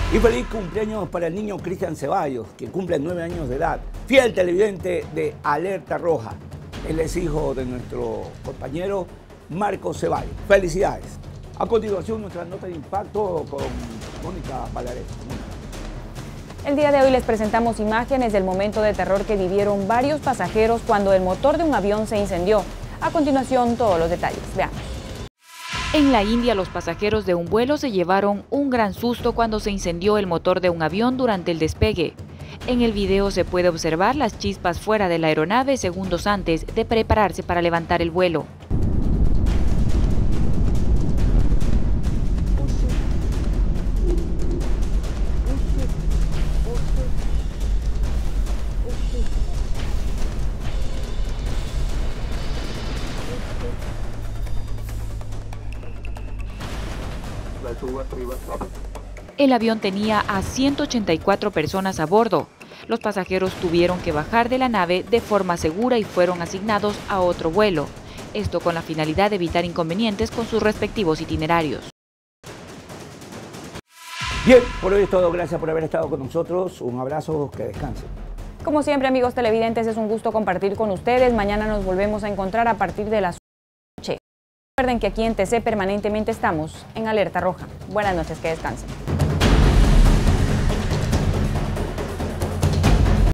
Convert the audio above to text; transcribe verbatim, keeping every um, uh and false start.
Y feliz cumpleaños para el niño Cristian Ceballos, que cumple nueve años de edad, fiel televidente de Alerta Roja. Él es hijo de nuestro compañero Marco Ceballos. Felicidades. A continuación, nuestra nota de impacto con Mónica Palarés. El día de hoy les presentamos imágenes del momento de terror que vivieron varios pasajeros cuando el motor de un avión se incendió. A continuación, todos los detalles. Veamos. En la India, los pasajeros de un vuelo se llevaron un gran susto cuando se incendió el motor de un avión durante el despegue. En el video se puede observar las chispas fuera de la aeronave segundos antes de prepararse para levantar el vuelo. El avión tenía a ciento ochenta y cuatro personas a bordo. Los pasajeros tuvieron que bajar de la nave de forma segura y fueron asignados a otro vuelo. Esto con la finalidad de evitar inconvenientes con sus respectivos itinerarios. Bien, por hoy es todo. Gracias por haber estado con nosotros. Un abrazo, que descansen. Como siempre, amigos televidentes, es un gusto compartir con ustedes. Mañana nos volvemos a encontrar a partir de las noche. Recuerden que aquí en T C permanentemente estamos en Alerta Roja. Buenas noches, que descansen.